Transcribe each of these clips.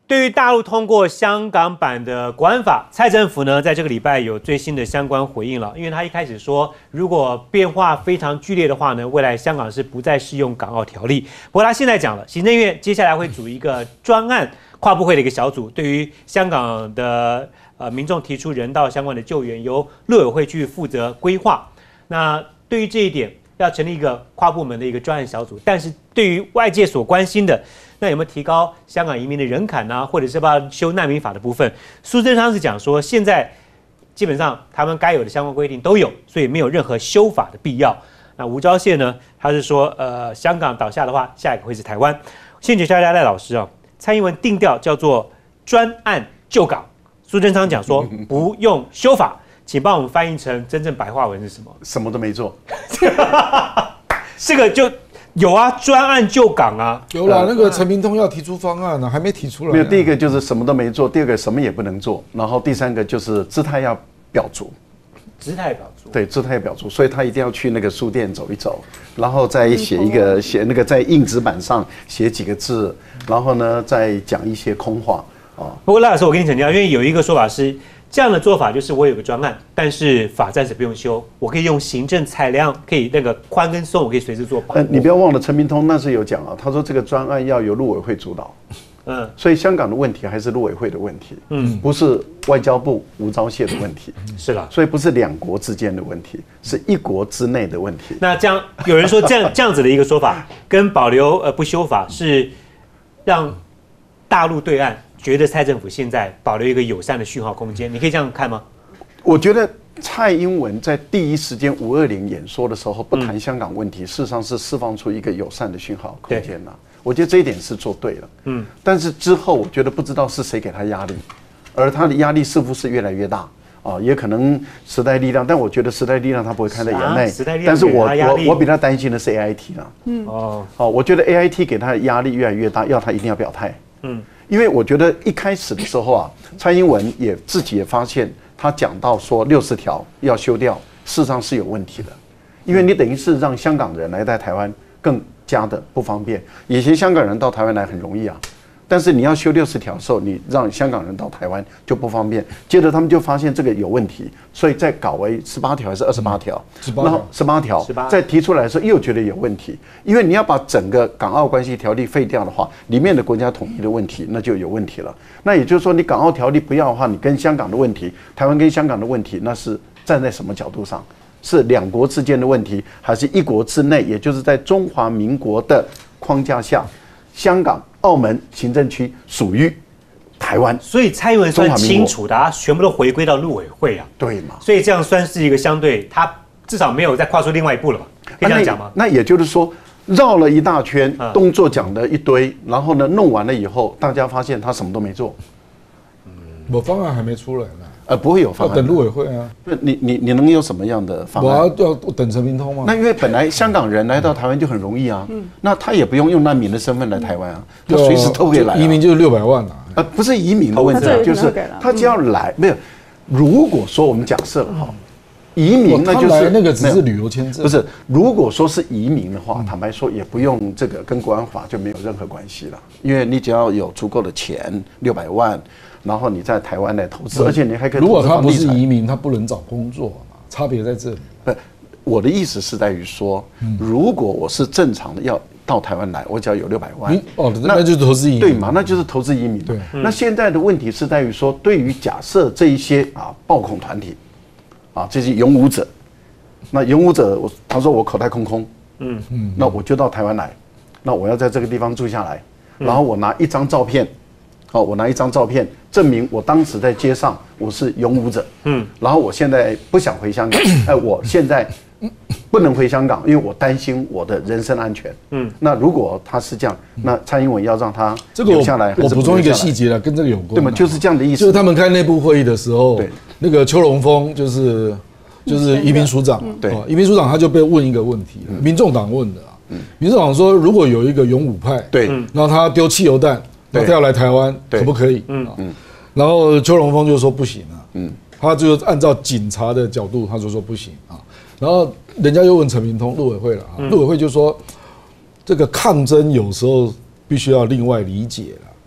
对于大陆通过香港版的国安法，蔡政府呢在这个礼拜有最新的相关回应了。因为他一开始说，如果变化非常剧烈的话呢，未来香港是不再适用港澳条例。不过他现在讲了，行政院接下来会组一个专案跨部会的一个小组，对于香港的民众提出人道相关的救援，由陆委会去负责规划。那对于这一点，要成立一个跨部门的一个专案小组，但是对于外界所关心的，那有没有提高香港移民的人坎啊，或者是要修难民法的部分？苏贞昌是讲说，现在基本上他们该有的相关规定都有，所以没有任何修法的必要。那吴钊燮呢，他是说，香港倒下的话，下一个会是台湾。现学校赖老师啊，蔡英文定调叫做专案就港，苏贞昌讲说不用修法。请帮我们翻译成真正白话文是什么？ 什么都没做， 这个就有啊，专案就港啊， 有啦。那个陈明通要提出方案呢，还没提出来。 没有，第一个就是什么都没做，第二个什么也不能做，然后第三个就是姿态要表足。 姿态表足， 对，姿态表足，所以他一定要去那个书店走一走，然后再写那个在硬纸板上写几个字，然后呢再讲一些空话啊。 不过赖老师，我跟你请教，因为有一个说法是。这样的做法就是我有个专案，但是法暂时不用修，我可以用行政裁量，可以那个宽跟松，我可以随时做把握。 你不要忘了，陈明通那时有讲啊，他说这个专案要由陆委会主导，所以香港的问题还是陆委会的问题，不是外交部吴钊燮的问题， 是啦， 所以不是两国之间的问题，是一国之内的问题。 那这样有人说这样子的一个说法，跟保留不修法是让大陆对岸。觉得蔡政府现在保留一个友善的讯号空间，你可以这样看吗？ 我觉得蔡英文在第一时间520演说的时候不谈香港问题，事实上是释放出一个友善的讯号空间了。我觉得这一点是做对了。但是之后我觉得不知道是谁给他压力，而他的压力似乎是越来越大啊，也可能时代力量，但我觉得时代力量他不会看在眼内。但是我比他担心的是 AIT 啦。我觉得 AIT 给他的压力越来越大，要他一定要表态。因为我觉得一开始的时候啊，蔡英文自己也发现，他讲到说60条要修掉，事实上是有问题的，因为你等于是让香港人来在台湾更加的不方便。以前香港人到台湾来很容易啊，但是你要修60条的时候，你让香港人到台湾就不方便。接着他们就发现这个有问题，所以再搞为18条还是28条，然后18条再提出来的时候又觉得有问题，因为你要把整个港澳关系条例废掉的话，里面的国家统一的问题那就有问题了。那也就是说，你港澳条例不要的话，你跟香港的问题，台湾跟香港的问题，那是站在什么角度上？是两国之间的问题，还是一国之内？也就是在中华民国的框架下，香港、澳门行政区属于台湾， 所以蔡英文算清楚的，他全部都回归到陆委会啊， 对嘛？ 所以这样算是一个相对，他至少没有再跨出另外一步了吧？可以这样讲吗？ 那也就是说，绕了一大圈，动作讲了一堆，然后呢，弄完了以后，大家发现他什么都没做。 我方案还没出来呢。 不会有方案， 要等陆委会啊。 你能有什么样的方案？ 我要等陈明通吗？ 那因为本来香港人来到台湾就很容易啊，那他也不用难民的身份来台湾啊，他随时都可以来。 移民就是600万啊。 不是移民的问题，就是他只要来，没有。如果说我们假设哈，移民那就是那个只是旅游签证， 不是。如果说是移民的话，坦白说也不用这个跟国安法就没有任何关系了，因为你只要有足够的钱600万。然后你在台湾来投资，而且你还可以。 如果他不是移民，他不能找工作嘛？差别在这里。 我的意思是在于说，如果我是正常的要到台湾来，我只要有600万， 那就是投资移民， 对嘛？那就是投资移民。对。那现在的问题是在于说，对于假设这一些暴恐团体，这些勇武者，那勇武者，他说我口袋空空，那我就到台湾来，那我要在这个地方住下来，然后我拿一张照片。我拿一张照片证明我当时在街上我是勇武者，然后我现在不想回香港，我现在不能回香港，因为我担心我的人身安全，那如果他是这样，那蔡英文要让他留下来， 我补充一个细节了，跟这个有关， 对吗？就是这样的意思。 就是他们开内部会议的时候，那个邱龙丰就是移民署长，对，移民署长他就被问一个问题，民众党问的，民众党说如果有一个勇武派，对，然后他丢汽油弹。他要来台湾可不可以？然后邱龙丰就说不行啊，他就按照警察的角度，他就说不行啊。然后人家又问陈明通，陆委会了啊，陆委会就说这个抗争有时候必须要另外理解了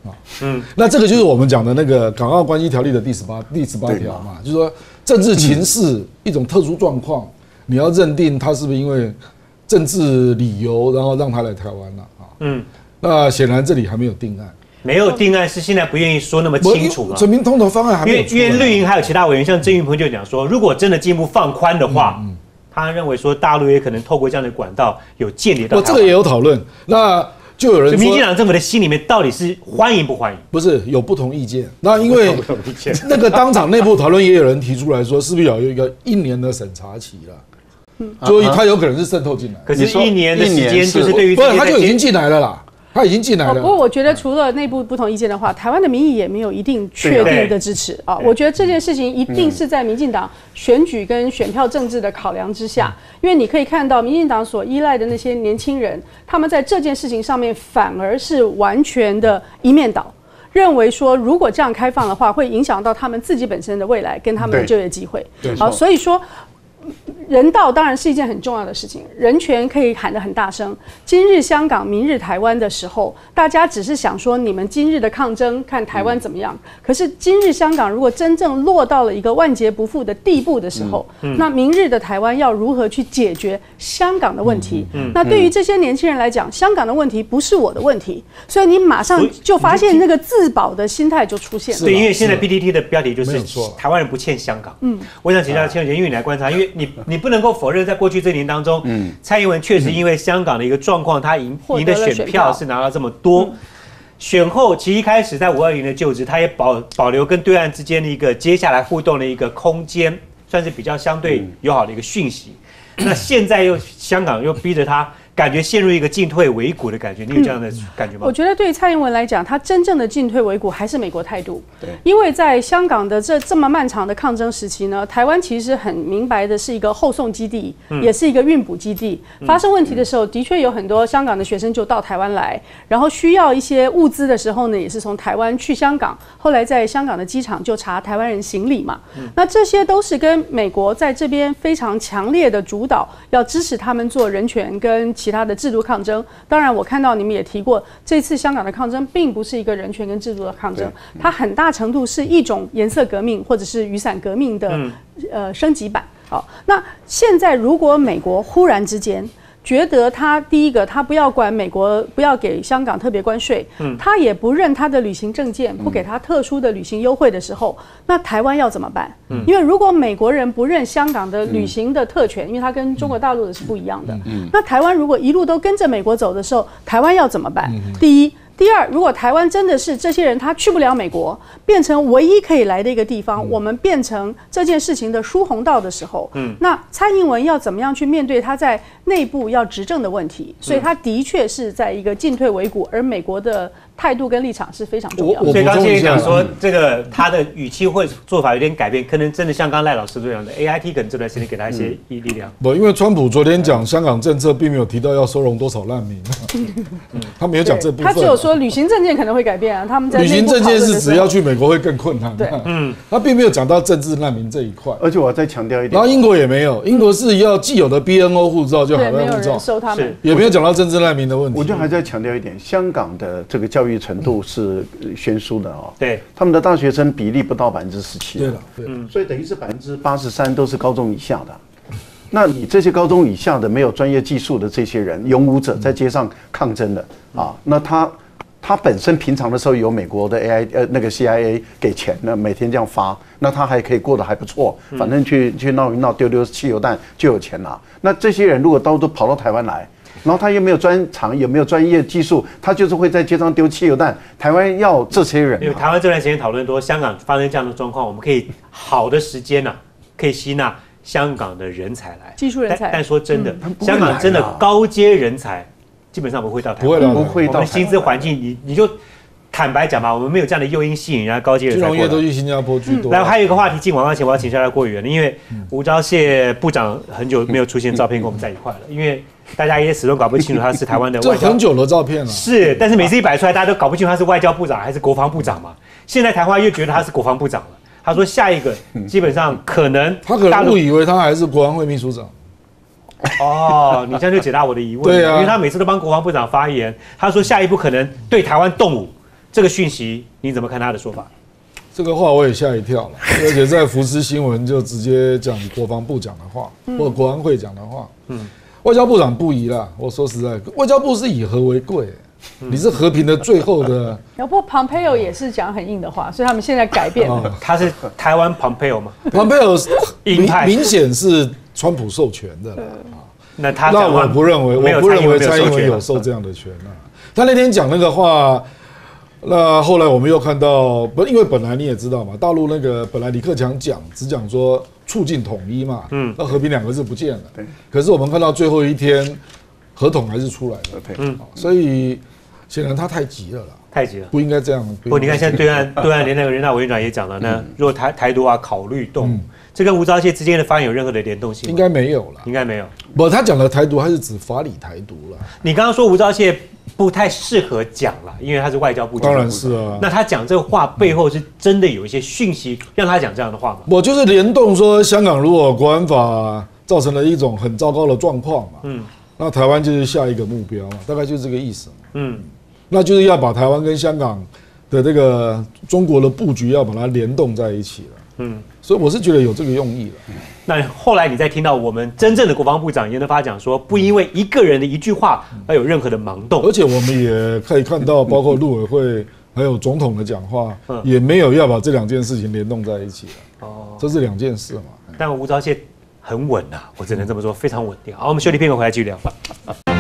那这个就是我们讲的那个《港澳关系条例》的第18条嘛，就是说政治情势一种特殊状况，你要认定他是不是因为政治理由，然后让他来台湾了啊？那显然这里还没有定案。 没有定案是现在不愿意说那么清楚嘛？ 陈明通的方案还没有出来。 因为绿营还有其他委员，像郑运鹏就讲说，如果真的进一步放宽的话，他认为说大陆也可能透过这样的管道有间谍到台湾。 这个也有讨论。那就有人说， 民进党政府的心里面到底是欢迎不欢迎？ 不是有不同意见。那因为那个当场内部讨论，也有人提出来说，是不是有一个1年的审查期了？所以他有可能是渗透进来。 可是1年的时间就是对于不是他就已经进来了啦。他已经进来了。 不过我觉得除了内部不同意见的话，台湾的民意也没有一定确定的支持啊。我觉得这件事情一定是在民进党选举跟选票政治的考量之下，因为你可以看到民进党所依赖的那些年轻人，他们在这件事情上面反而是完全的一面倒。认为说，如果这样开放的话，会影响到他们自己本身的未来跟他们的就业机会。好，所以说。人道当然是一件很重要的事情，人权可以喊得很大声。今日香港，明日台湾的时候，大家只是想说你们今日的抗争，看台湾怎么样。可是今日香港如果真正落到了一个万劫不复的地步的时候，那明日的台湾要如何去解决香港的问题？那对于这些年轻人来讲，香港的问题不是我的问题，所以你马上就发现那个自保的心态就出现了。 对，因为现在 PTT 的标题就是台湾人不欠香港。我想请教千永杰，因为你来观察，因为你不能够否认，在过去这年当中，蔡英文确实因为香港的一个状况，他赢的选票是拿到这么多。选后其实一开始在520的就职，他也保留跟对岸之间的一个接下来互动的一个空间，算是比较相对友好的一个讯息。那现在香港又逼着他。感觉陷入一个进退维谷的感觉，你有这样的感觉吗？ 我觉得对于蔡英文来讲，他真正的进退维谷还是美国态度。对，因为在香港的这么漫长的抗争时期呢，台湾其实很明白的是一个后送基地，也是一个运补基地。发生问题的时候，的确有很多香港的学生就到台湾来，然后需要一些物资的时候呢，也是从台湾去香港，后来在香港的机场就查台湾人行李嘛。那这些都是跟美国在这边非常强烈的主导，要支持他们做人权跟其他的制度抗争。当然我看到你们也提过，这次香港的抗争并不是一个人权跟制度的抗争，它很大程度是一种颜色革命或者是雨伞革命的升级版。好，那现在如果美国忽然之间觉得他第一个，他不要管美国，不要给香港特别关税，他也不认他的旅行证件，不给他特殊的旅行优惠的时候，那台湾要怎么办？因为如果美国人不认香港的旅行的特权，因为它跟中国大陆的是不一样的，那台湾如果一路都跟着美国走的时候，台湾要怎么办？第一。第二，如果台湾真的是这些人他去不了美国，变成唯一可以来的一个地方，我们变成这件事情的疏洪道的时候，那蔡英文要怎么样去面对他在内部要执政的问题？所以他的确是在一个进退维谷，而美国的态度跟立场是非常重要的。 所以刚刚讲说，这个他的语气或者做法有点改变，可能真的像刚赖老师这样的 AIT 可能这段时间给他一些力量。 不，因为川普昨天讲香港政策，并没有提到要收容多少难民，他没有讲这部分。 他只有说旅行证件可能会改变啊，他们在旅行证件是只要去美国会更困难。对，他并没有讲到政治难民这一块。 而且我要再强调一点， 然后英国也没有，英国是要既有的 BNO 护照就海外护照， 收他们， 也没有讲到政治难民的问题。 我就还在强调一点，香港的这个教育程度是悬殊的哦。 对， 他们的大学生比例不到17%。 对了，对， 所以等于是83%都是高中以下的。那你这些高中以下的没有专业技术的这些人，勇武者在街上抗争的啊，那他本身平常的时候有美国的那个 CIA 给钱，那每天这样发，那他还可以过得还不错，反正去闹一闹，丢汽油弹就有钱拿。那这些人如果都跑到台湾来，然后他又没有专长，也没有专业技术，他就是会在街上丢汽油弹。台湾要这些人， 因为台湾这段时间讨论多，香港发生这样的状况，我们可以好的时间可以吸纳香港的人才来， 技术人才。 但说真的，香港真的高阶人才基本上不会到台湾， 不会到。 我们薪资环境，你就坦白讲吧，我们没有这样的诱因吸引人家高阶人才过来。 金融业都去新加坡居多。 然后还有一个话题，进广告前我要请教郭委员，因为吴钊燮部长很久没有出现照片跟我们在一块了，因为大家也始终搞不清楚他是台湾的外交， 这很久的照片了。 是，但是每次一摆出来，大家都搞不清楚他是外交部长还是国防部长嘛。现在台湾又觉得他是国防部长了。他说下一个基本上可能他可能误以为他还是国安会秘书长。 哦，你这样就解答我的疑问。 对啊， 因为他每次都帮国防部长发言，他说下一步可能对台湾动武， 这个讯息你怎么看他的说法？ 这个话我也吓一跳了，而且在福斯新闻就直接讲国防部讲的话，或国安会讲的话。外交部长不宜啦，我说实在，外交部是以和为贵。你是和平的最后的。 不过 Pompeo 也是讲很硬的话，所以他们现在改变了。 他是台湾 Pompeo 吗 ？Pompeo 明显是川普授权的了。 那我不认为蔡英文有受这样的权啊。他那天讲那个话，那后来我们又看到，因为本来你也知道嘛，大陆那个本来李克强只讲说促进统一嘛，那和平2个字不见了。可是我们看到最后一天，合同还是出来了。所以显然他太急了啦。 太急了， 不应该这样。 不，你看现在对岸连那个人大委员长也讲了，那如果台独啊考虑动武，这跟吴钊燮之间的发言有任何的联动性吗？ 应该没有了， 应该没有。 不，他讲的台独还是指法理台独了。 你刚刚说吴钊燮不太适合讲了，因为他是外交部长。 当然是啊。 那他讲这个话背后是真的有一些讯息让他讲这样的话吗？ 我就是联动说，香港如果国安法造成了一种很糟糕的状况嘛，那台湾就是下一个目标嘛，大概就是这个意思嘛。那就是要把台湾跟香港的这个中国的布局要把它联动在一起了。所以我是觉得有这个用意了。 那后来你再听到我们真正的国防部长严德发讲说，不因为一个人的一句话而有任何的盲动， 而且我们也可以看到，包括陆委会还有总统的讲话，也没有要把这2件事情联动在一起了。这是2件事嘛。 但吴钊燮很稳啊，我只能这么说，非常稳定。好，我们休息片刻回来继续聊吧。